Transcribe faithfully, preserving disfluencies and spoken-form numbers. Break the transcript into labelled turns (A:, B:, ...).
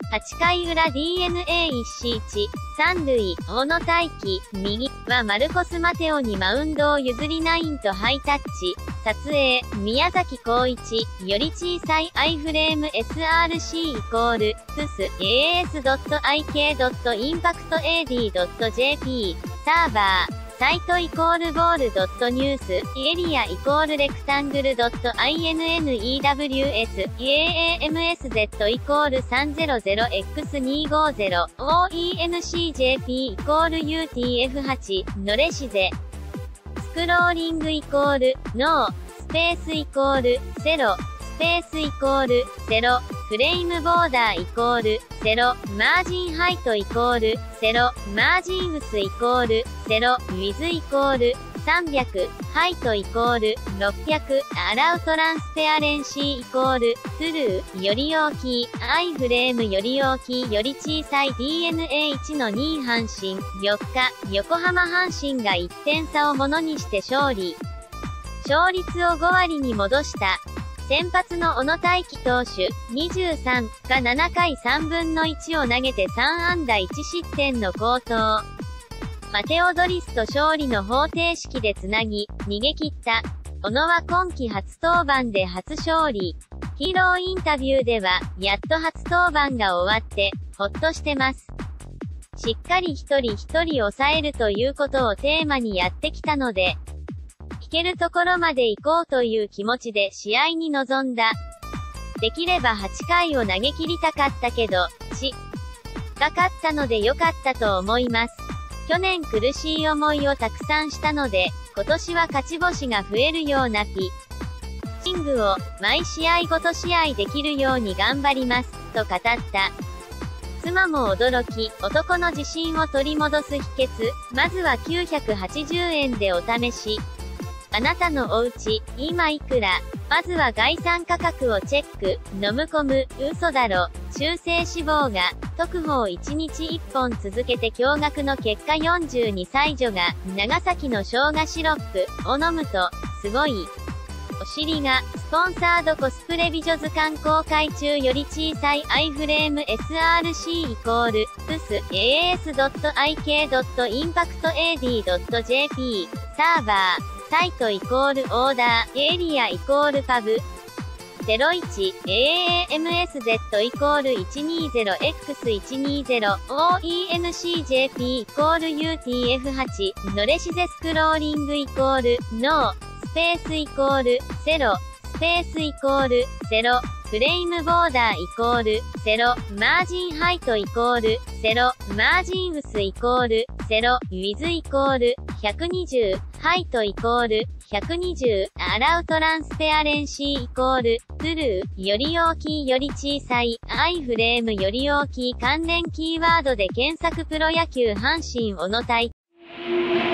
A: はちかい裏 ディーエヌエー 一死一、三塁、大野大輝、右、はマルコス・マテオにマウンドを譲りナインとハイタッチ。撮影、宮崎光一、より小さい アイフレーム エスアールシー イコール、プス、エーエスドットアイケードットインパクトエーディードットジェーピー、サーバー、サイトイコールボールドットニュース、エリアイコールレクタングルドットアイエヌエヌイーダブリューエス、エーエーエムエスゼット イコールさんぜろぜろエックスにひゃくごじゅう、オーイーエヌシージェーピー イコールユーティーエフはち、ノレシゼ。スクローリングイコール、ノー、スペースイコール、ゼロ、スペースイコール、ゼロ、フレームボーダーイコール、ゼロ、マージンハイトイコール、ゼロ、マージンウスイコール、ゼロ、ウィズイコール、さんびゃく、ハイトイコール、ろっぴゃく、アラウトランスペアレンシーイコール、トゥルー、より大きい、アイフレームより大きいより小さい ディーエヌエーいち のにい阪神、よっか、横浜阪神がいってん差をものにして勝利。勝率をごわりに戻した。先発の小野大輝投手、にじゅうさんがななかいさんぶんのいちを投げてさんあんだいちしってんの好投。マテオ・ドリスと勝利の方程式でつなぎ、逃げ切った。小野は今季初登板で初勝利。ヒーローインタビューでは、やっと初登板が終わって、ほっとしてます。しっかり一人一人抑えるということをテーマにやってきたので、いけるところまで行こうという気持ちで試合に臨んだ。できればはちかいを投げ切りたかったけど、ち、が勝ったので良かったと思います。去年苦しい思いをたくさんしたので、今年は勝ち星が増えるようなピッチングを毎試合ごと試合できるように頑張ります、と語った。妻も驚き、男の自信を取り戻す秘訣、まずはきゅうひゃくはちじゅうえんでお試し。あなたのお家、今いくら？まずは概算価格をチェック、飲む込む、嘘だろ、中性脂肪が、特報いちにちいっぽん続けて驚愕の結果よんじゅうにさい女が、長崎の生姜シロップを飲むと、すごい。お尻が、スポンサードコスプレ美女図鑑公開中より小さい アイフレーム エスアールシー イコール、プス、エーエスドットアイケードットインパクトエーディードットジェーピー、サーバー、サイトイコールオーダー、エリアイコールパブ。ゼロいち、エーエーエムエスゼット イコールいちにーぜろエックスいちにーぜろ、オーイーエヌシージェーピー イコールユーティーエフはち、ノレシゼスクローリングイコール、ノー、スペースイコール、ゼロ、スペースイコール、ゼロ、フレームボーダーイコール、ゼロ、マージンハイトイコール、ゼロ、マージンウスイコール、ゼロ、ウィズイコール、ひゃくにじゅう、ハイトイコール、ひゃくにじゅう、アラウトランスペアレンシーイコール、トゥルー、より大きいより小さい、アイフレームより大きい関連キーワードで検索プロ野球阪神小野大輝。